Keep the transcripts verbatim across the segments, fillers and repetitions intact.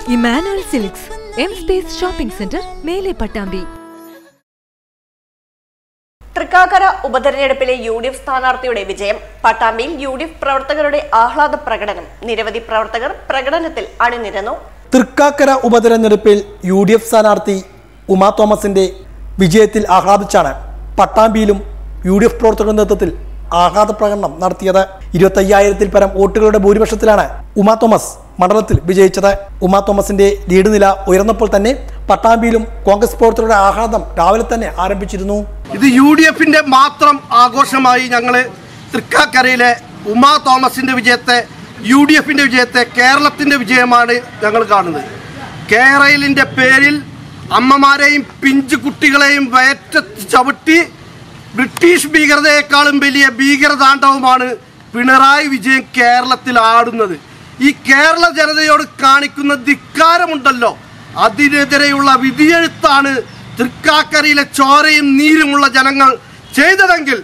Emmanuel Silks, M Space shopping centre, Mele Pattambi. Thrikkakara ഉപതെരഞ്ഞെടുപ്പിലെ U D F സ്ഥാനാർത്ഥിയുടെ വിജയം. പട്ടാമ്പിയിൽ യു ഡി എഫ് പ്രവർത്തകരുടെ ആഹ്ലാദ പ്രകടനം. നിരവധി പ്രവർത്തകർ പ്രകടനത്തിൽ അണിനിരന്നു. തൃക്കാക്കര ഉപതെരഞ്ഞെടുപ്പിൽ യു ഡി എഫ് സ്ഥാനാർത്ഥി ഉമാ തോമസിന്റെ വിജയത്തിൽ ആഹ്ലാദിച്ചാണ് പട്ടാമ്പിയിലും യു ഡി എഫ് പ്രവർത്തകരുടെ നേതൃത്വത്തിൽ ആഹ്ലാദ പ്രകടനം നടത്തിയത്. ഇരുപത്തി അയ്യായിരത്തിൽ പരം വോട്ടുകളുടെ ഭൂരിപക്ഷത്തിലാണ് ഉമാ തോമസ് മണ്ഡലത്തിൽ വിജയിച്ചത്. ഉമാ തോമസിന്റെ ലീഡ് നില ഉയർന്നപ്പോൾ തന്നെ പട്ടാമ്പിയിലും കോൺഗ്രസ് പ്രവർത്തകരുടെ ആഹ്ലാദം രാവിലെ തന്നെ ആരംഭിച്ചിരുന്നു. ഇത് യു ഡി എഫിന്റെ മാത്രം ആഘോഷമായി ഞങ്ങള് തൃക്കാക്കരയിലെ ഉമാ തോമസിന്റെ വിജയത്തെ, യു ഡി എഫിന്റെ വിജയത്തെ കേരളത്തിന്റെ വിജയമാണ് ഞങ്ങൾ കാണുന്നത്. കേരളിന്റെ പേരിൽ അമ്മമാരെയും പിഞ്ചു കുട്ടികളെയും വയറ്റത്ത് ചവിട്ടി ബ്രിട്ടീഷ് ഭീകരതയെക്കാളും വലിയ ഭീകരതാണ്ഡവമാണ് പിണറായി വിജയൻ കേരളത്തിൽ ആടുന്നത്. ഈ കേരള ജനതയോട് കാണിക്കുന്ന ധിക്കാരമുണ്ടല്ലോ, അതിനെതിരെയുള്ള വിധിയെഴുത്താണ് തൃക്കാക്കരയിലെ ചോരയും നീരുമുള്ള ജനങ്ങൾ ചെയ്തതെങ്കിൽ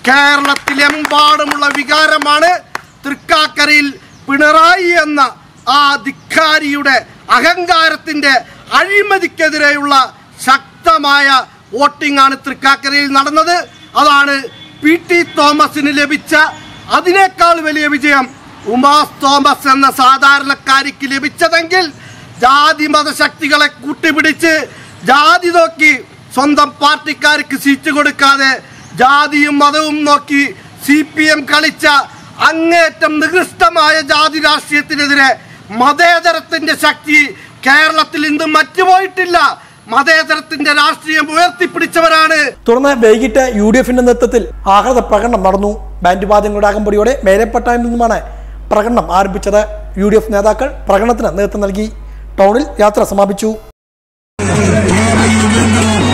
കേരളത്തിലെമ്പാടുമുള്ള വികാരമാണ് തൃക്കാക്കരയിൽ പിണറായി എന്ന ആ ധിക്കാരിയുടെ അഹങ്കാരത്തിന്റെ അഴിമതിക്കെതിരെയുള്ള ശക്തമായ വോട്ടിംഗ് ആണ് തൃക്കാക്കരയിൽ നടന്നത്. അതാണ് പി ടി തോമസിന് ലഭിച്ച അതിനേക്കാൾ വലിയ വിജയം ഉമാ തോമസ് എന്ന സാധാരണക്കാരിക്ക് ലഭിച്ചതെങ്കിൽ ജാതി മതശക്തികളെ കൂട്ടിപ്പിടിച്ച് ജാതി നോക്കി സ്വന്തം പാർട്ടിക്കാർക്ക് സീറ്റ് കൊടുക്കാതെ ജാതിയും മതവും നോക്കി സി പി എം കളിച്ച അങ്ങേറ്റം നികൃഷ്ടമായ ജാതി രാഷ്ട്രീയത്തിനെതിരെ മതേതരത്തിന്റെ ശക്തി കേരളത്തിൽ ഇന്നും മറ്റുപോയിട്ടില്ല. മതേതരത്തിന്റെ രാഷ്ട്രീയം ഉയർത്തിപ്പിടിച്ചവരാണ്. തുടർന്ന് വൈകിട്ട് യു ഡി എഫിന്റെ നേതൃത്വത്തിൽ ആഹ്ലാദ പ്രകടനം നടന്നു. ബാൻഡ് വാദ്യങ്ങളുടെ അകമ്പടിയോടെ മേലെപ്പട്ടാമ്പിൽ നിന്നുമാണ് പ്രകടനം ആരംഭിച്ചത്. യു ഡി എഫ് നേതാക്കൾ പ്രകടനത്തിന് നേതൃത്വം നൽകി. ടൗണിൽ യാത്ര സമാപിച്ചു.